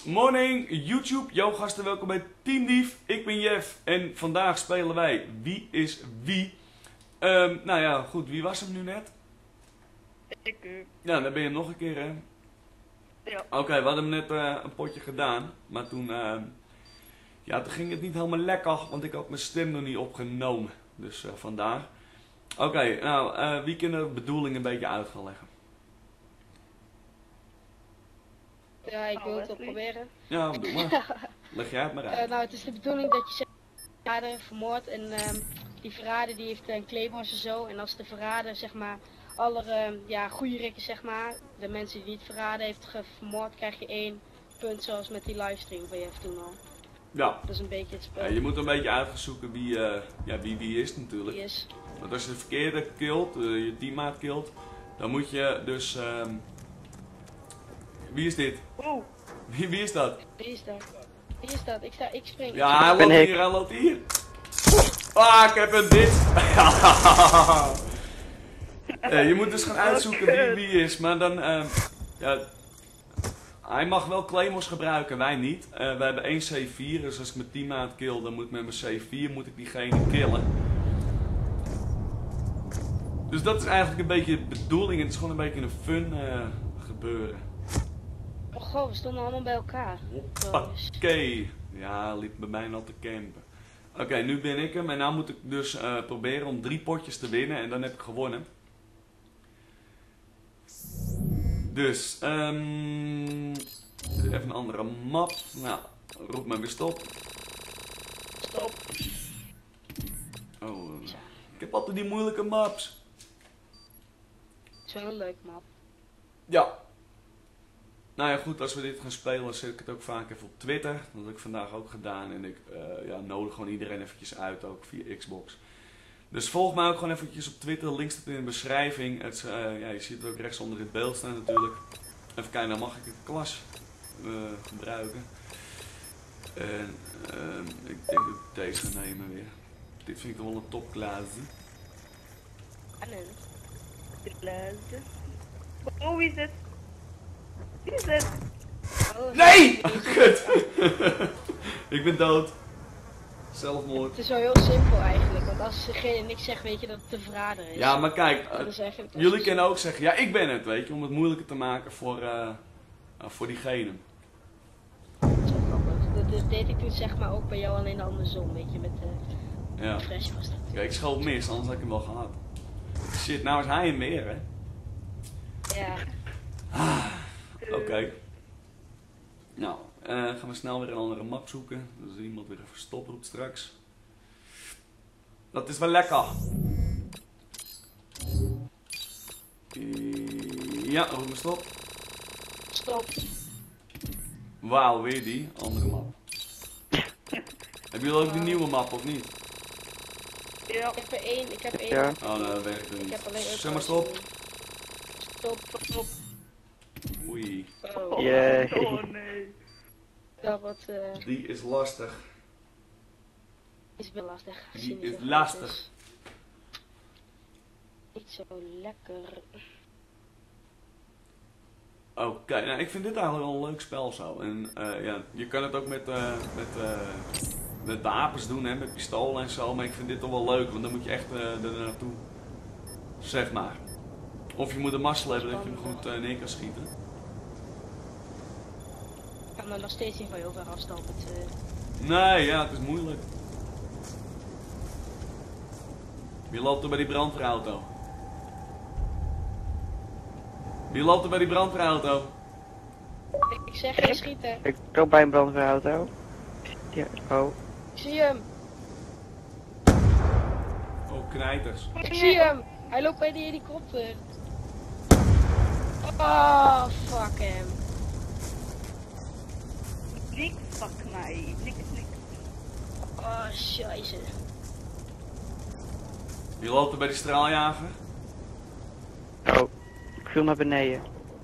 Morning YouTube, jouw gasten, welkom bij Team Dief. Ik ben Jeff en vandaag spelen wij Wie is Wie. Nou ja, goed, wie was hem nu net? Ik. Ja, dan ben je nog een keer, hè? Ja. Oké, we hadden net een potje gedaan, maar toen, ja, toen ging het niet helemaal lekker, want ik had mijn stem nog niet opgenomen. Dus vandaar. Oké, nou, wie kan de bedoeling een beetje uit gaan leggen? Ja, ik wil het wel proberen. Ja, doe maar. Leg jij het maar uit. Nou, het is de bedoeling dat je verrader vermoordt en die verrader die heeft claymores en zo. En als de verrader zeg maar alle goede rikken zeg maar, de mensen die niet verraden heeft vermoord, krijg je 1 punt zoals met die livestream van Jeff toen al. Ja. Dat is een beetje het spel. Ja, je moet een beetje uit gaan zoeken wie is natuurlijk. Die is. Want als je de verkeerde killt, je teammaat killt, dan moet je dus... Wie is dit? Oeh. Wie is dat? Wie is dat? Wie is dat? Ik spring. Ja, hij loopt hier. Ah, ik heb een dit. Je moet dus gaan uitzoeken wie is, maar dan... ja, hij mag wel claymores gebruiken, wij niet. We hebben 1 C4, dus als ik mijn teammaat kill, dan moet ik met mijn C4 diegene killen. Dus dat is eigenlijk een beetje de bedoeling. Het is gewoon een beetje een fun gebeuren. Oh goh, we stonden allemaal bij elkaar. Oké. Ja, liep bij mij al te campen. Oké, nu ben ik hem en nu moet ik dus proberen om 3 potjes te winnen en dan heb ik gewonnen. Dus, even een andere map. Nou, roep maar weer stop. Stop. Oh, ik heb altijd die moeilijke maps. Het is wel een leuk map. Ja. Nou ja, goed, als we dit gaan spelen, zet ik het ook vaak even op Twitter. Dat heb ik vandaag ook gedaan en ik nodig gewoon iedereen eventjes uit, ook via Xbox. Dus volg mij ook gewoon eventjes op Twitter, link staat in de beschrijving. Het, ja, je ziet het ook rechts onder het beeld staan natuurlijk. Even kijken, dan mag ik een klas gebruiken. En ik denk dat ik deze ga nemen weer. Dit vind ik toch wel een topklasse. Hallo. De laatste. Oh, wie is het? Wie is het? Oh, Nee! Kut! Ik ben dood. Zelfmoord. Het is wel heel simpel eigenlijk, want als degene niks zegt, weet je dat het de verrader is. Ja, maar kijk, Dat is eigenlijk jullie kunnen ook zeggen, ja, ik ben het, weet je, om het moeilijker te maken voor diegene. Dat is wel grappig. Dat deed ik toen zeg maar ook bij jou, alleen andersom, weet je, met de Ja. Fresh was dat. Kijk, ik schoot mis, anders had ik hem wel gehad. Shit, nou is hij een meer, hè? Ja. Oké. Nou, gaan we snel weer een andere map zoeken. Dus iemand weer even stop roept straks. Dat is wel lekker. Ja, roep maar stop. Stop. Wauw, weer die andere map. Hebben jullie ook die nieuwe map of niet? Ja. Ik heb er 1, ik heb 1. Ja. Oh, nou, dat werkt er Ik heb niet. alleen Zeg maar stop. Stop, stop. Oei. Oh, Jee. Oh nee. dat wat Die is lastig. is wel lastig. Die Zie niet is zo goed lastig. is. Niet zo lekker. Oké, nou ik vind dit eigenlijk wel een leuk spel zo. En ja, je kan het ook met wapens doen, hè, met pistolen en zo. Maar ik vind dit toch wel leuk, want dan moet je echt er naartoe. Zeg maar. Of je moet een mazzel hebben dat je hem goed neer kan schieten. Ik kan er nog steeds niet van heel ver afstand. Nee, ja, het is moeilijk. Wie loopt er bij die brandweerauto? Wie loopt er bij die brandweerauto? Ik zeg geen schieten. Ik loop bij een brandweerauto. Ja, oh. Ik zie hem. Oh, knijters. Ik zie hem. Hij loopt bij die helikopter. Oh, fuck hem. Niks, fuck mij. Niks. Oh, scheisse. Wie loopt er bij die straaljager? Oh. Ik viel naar beneden.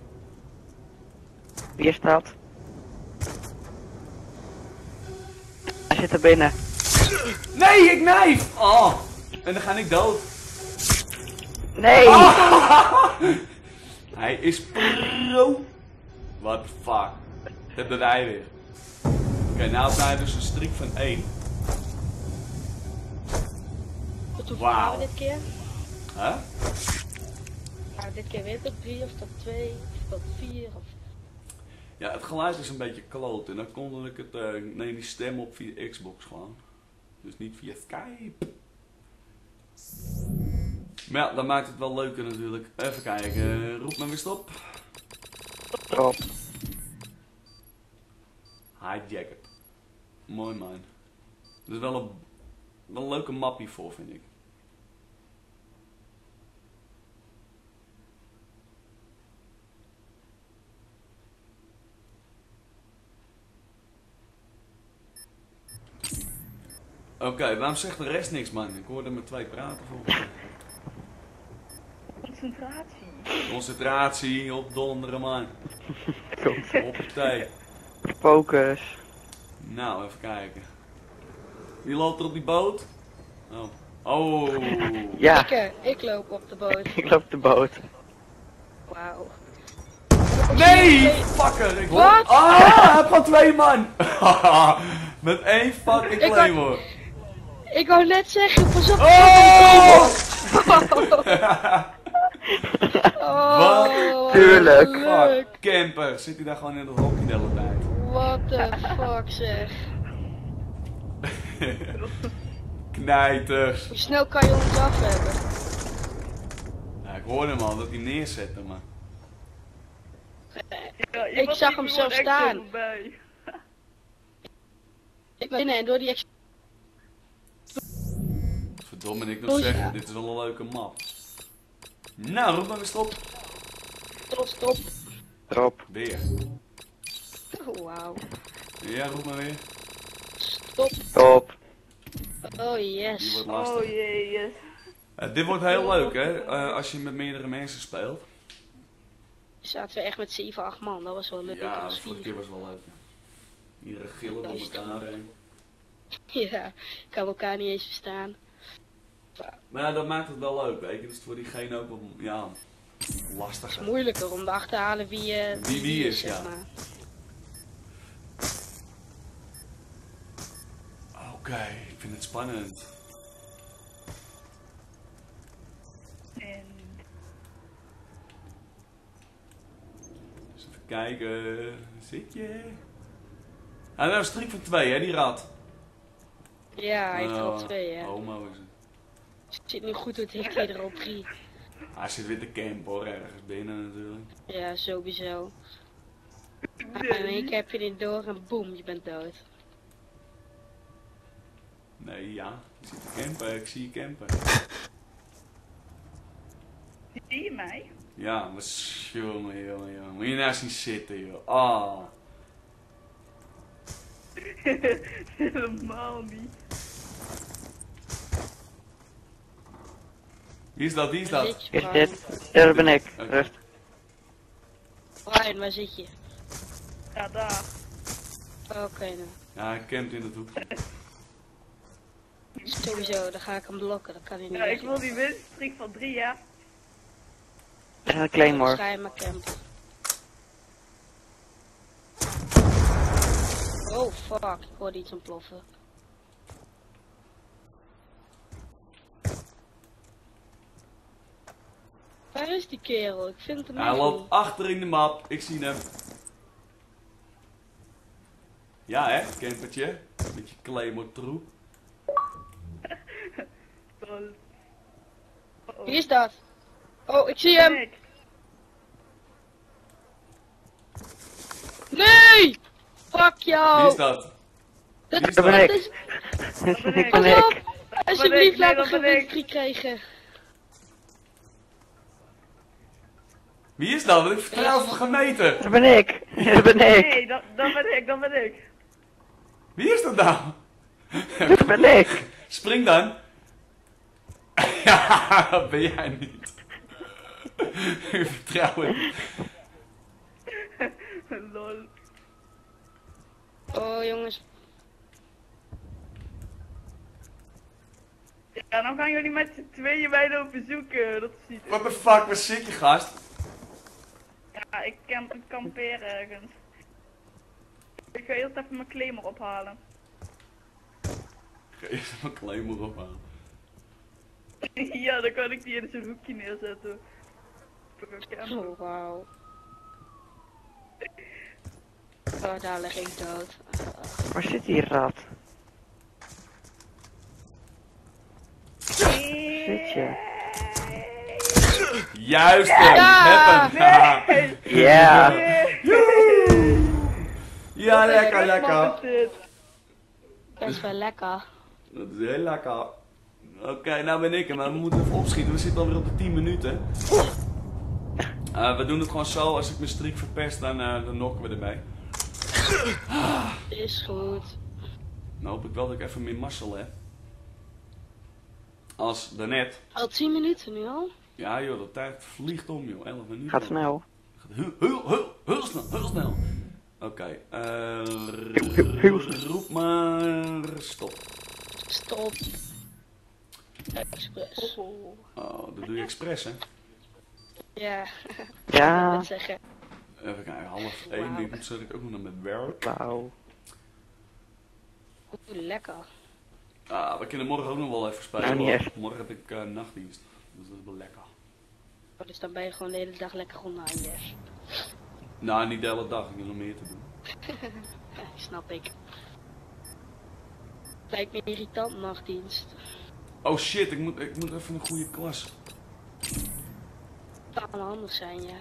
Wie is dat? Hij zit er binnen. Nee, ik knijf! Oh, en dan ga ik dood. Nee! Hij is pro. What the fuck. Dat ben wij weer. Oké, nou heb hij dus een streak van 1. Hoeveel Wauw. waren we dit keer? Huh? Waren we dit keer weer tot 3 of tot 2 of tot 4 of... Ja, het geluid is een beetje kloot en dan kon ik het, neem die stem op via Xbox gewoon. Dus niet via Skype. Maar ja, dat maakt het wel leuker natuurlijk. Even kijken, roep maar weer stop. Stop. Hijack it. Mooi man. Dat is wel een leuke mappie voor, vind ik. Oké, waarom zegt de rest niks, man? Ik hoorde met 2 praten volgens mij. Concentratie. Concentratie, opdonderen, man. Op de thee. Focus. Nou, even kijken. Wie loopt er op die boot? Oh. Oh. Ja, Ik loop op de boot. ik loop de boot. Wauw. Nee! Fucker! Ik Wat? Ah! Hij had 2 man! Met 1 fucking Ik claymore. Ik wou net zeggen, pas op. Oh! Oh, Tuurlijk. leuk. Fuck, camper. Zit hij daar gewoon in het hokje de hele tijd? What the fuck zeg. Knijters. Hoe snel kan je ons af hebben? Ja, ik hoorde hem al dat hij neerzette, maar... Ja, Ik was zag niet hem gewoon zo echt staan. voorbij. Ik ben binnen en door die Verdomme, ik nog zeggen, dit is wel een leuke map. Nou, roep maar weer stop. stop. Erop. Weer. Oh, wauw. Ja, roep maar weer. Stop. Stop. Oh Die yes. wordt lastig. Oh jee. Dit wordt heel leuk, hè, als je met meerdere mensen speelt. Zaten we echt met 7, 8 man, dat was wel leuk. Ja, als de vorige 4. keer was wel leuk. Iedereen gillen door elkaar heen. Ja, ik kan elkaar niet eens verstaan. Maar ja, dat maakt het wel leuk, weet je. Dus het is voor diegene ook wel, ja, Het is lastiger. moeilijker om te achterhalen wie is, zeg ja. maar. Oké, ik vind het spannend. En Dus even kijken, zit je? Ah, dat is een streak van 2, hè, die rat. Ja, hij heeft er al Oh, 2, hè. Homo is het. Het zit nu goed, het heeft hij er al 3. Hij zit weer te campen hoor, ergens binnen natuurlijk. Ja, sowieso. En in één keer heb je dit door en boem, je bent dood. Nee, ja, je zit te campen, ik zie je campen. zie je mij? Ja, maar jongen. Moet je nou zien zitten, joh. Ah. Helemaal niet. Wie is dat, wie is Waar dat? zit je, Is Brian? dit? Ja, dat ben ik. Oké. Rust. Brian, waar zit je? Ja, daar. Oké, nou. Ja, hij campt in het hoekje. Sowieso, dan ga ik hem blokken, dat kan hij niet Ja, ik weg. wil die winststreak van 3 jaar. En een Dan claymore. ga je maar campen. Oh fuck, ik hoorde iets ontploffen. Waar is die kerel? Ik vind hem Hij echt loopt niet. achter in de map, ik zie hem. Ja hè, campertje. Met je claymore troep. Lol. Oh, Wie is dat? Oh, ik zie hem! ik. Nee! Fuck jou! Wie is dat? Dat Wie is Dat ben dat? ik. is... Ik ben ik. ben Pas op! ik. Alsjeblieft, Nee, laat me dat geen ben ik. winstreak krijgen. Wie is dat? Ik vertrouw van gemeten. Dat ben ik. Dat ben ik. Nee, dat ben ik. Wie is dat nou? Dat ben ik. Spring dan. Ja, dat ben jij niet. Ik vertrouw het niet. Lol. Oh jongens, Ja, dan gaan jullie met z'n tweeën mij lopen zoeken. Dat is niet. What the fuck, waar zit je gast? Ja, ik kampeer ergens. Ik ga eerst even mijn claimer ophalen. Ik ga eerst mijn claimer ophalen. Ja, dan kan ik die in zijn hoekje neerzetten. Oh, wauw. Oh, daar lig ik dood. Waar zit die rat? Zit je? Juist hem! Ja! Heb hem! Ja. Ja, lekker, lekker. Wat is dit? Best wel lekker. Dat is heel lekker. Oké, nou ben ik er, maar we moeten even opschieten. We zitten alweer op de 10 minuten. We doen het gewoon zo. Als ik mijn streak verpest, dan knocken we ermee. Is goed. Nou hoop ik wel dat ik even meer mazzel heb. Als daarnet. Al 10 minuten nu al? Ja joh, de tijd vliegt om joh. 11 minuten. Gaat snel. Gaat heel snel, heel snel. Oké, Heel snel. roep maar stop. Stop. Express. Oh, dat doe je expres hè. Ja, Ja. wat zeggen. Even kijken, 12:30 Wauw. moet zit ik ook nog naar mijn werk. Wauw. Oeh, lekker. We kunnen morgen ook nog wel even spelen. Nou, niet hoor. echt. Morgen heb ik nachtdienst, dus dat is wel lekker. Oh, dus dan ben je gewoon de hele dag lekker rond aan je. Nou, niet de hele dag, ik heb nog meer te doen. Snap ik. Lijkt me irritant nachtdienst. Oh shit, ik moet even een goede klas. Kan handig zijn, ja.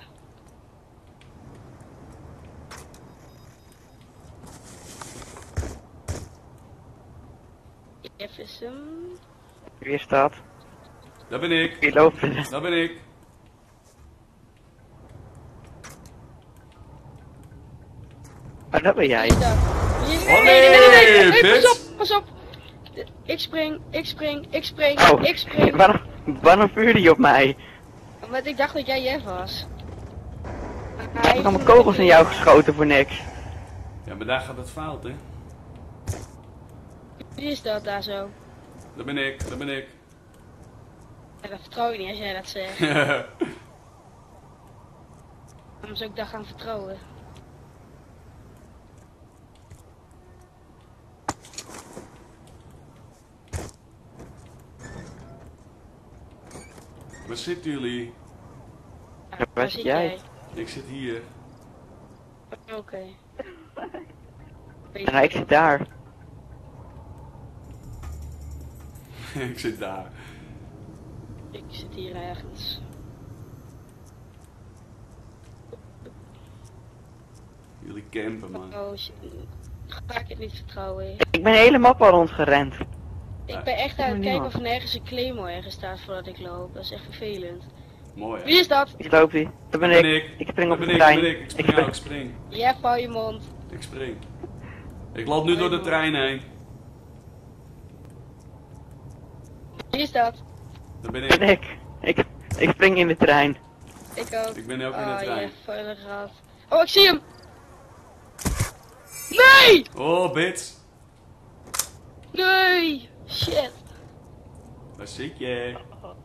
Jefferson. Wie is dat? Daar ben ik, Wie loopt er? daar ben ik. Oh, dat ben jij. Hier dan. Hier, Oh, nee, nee, pas bitch. op, pas op. Ik spring, ik spring, ik spring, Oh, ik spring. waarom vuurde je op mij? Want ik dacht dat jij Jeff was. Ik heb allemaal kogels in jou geschoten voor niks. Ja, maar daar gaat het fout hè. Wie is dat daar zo? Daar ben ik, daar ben ik. Ja, dat vertrouw ik niet als jij dat zegt. Waarom zou ik daar gaan vertrouwen? Waar zitten jullie? Ja, Waar zit jij? Ik zit hier. Oké. En ik zit daar. Ik zit daar. Ik zit hier ergens. Jullie campen man. Oh shit. Ga ik het niet vertrouwen. Ik ben helemaal al rondgerend. Ik ben echt aan het niemand. kijken of er nergens een claymore ergens staat voordat ik loop. Dat is echt vervelend. Mooi hè. Wie is dat? Ik loop die. Dat ben Daar ik. Ik spring Daar op ben de ik, daar trein. ben ik. Ik spring nou, ik spring. Jeff, hou je mond. Ik spring. Ik loop nu door de trein heen. Wie is dat? Daar ben Dat ben ik. ik spring in de trein. Ik ook. Ik ben ook in de Oh, trein. Jeff, voor de rat. Oh, ik zie hem! Nee! Oh, bits. Nee! Shit. Waar zit je?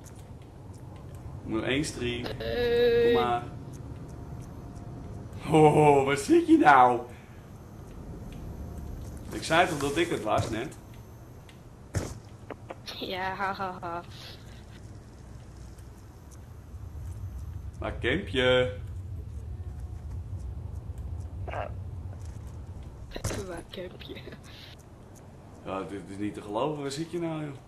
Nog 1 streak. Kom Nee. maar. Oh, waar zit je nou? Ik zei toch dat ik het was net? Ja, hahaha. Waar camp je? Waar camp je? Ja, dit is niet te geloven. Waar zit je nou, joh?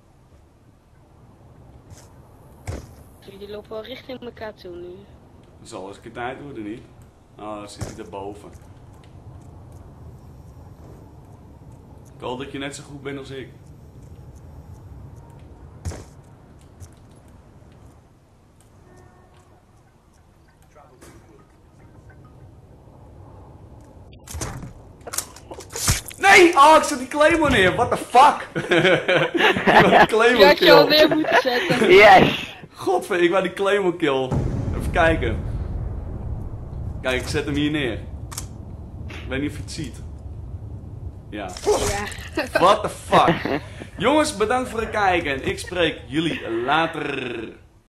Jullie lopen wel richting elkaar toe nu. Dat zal eens een keer tijd worden, niet? Ah, dan zit hij daarboven. Ik hoop dat je net zo goed bent als ik. Nee! Oh, ik zet die claymore neer. What the fuck? Ik wou die Je claymore had je al kill. neer moeten zetten. Yes! Godver, ik wou die claymore kill. Even kijken. Kijk, ik zet hem hier neer. Ik weet niet of je het ziet. Ja. Ja. What the fuck? Jongens, bedankt voor het kijken. Ik spreek jullie later.